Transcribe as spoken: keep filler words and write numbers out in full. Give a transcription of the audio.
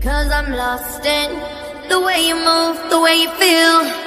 Cause I'm lost in the way you move, the way you feel.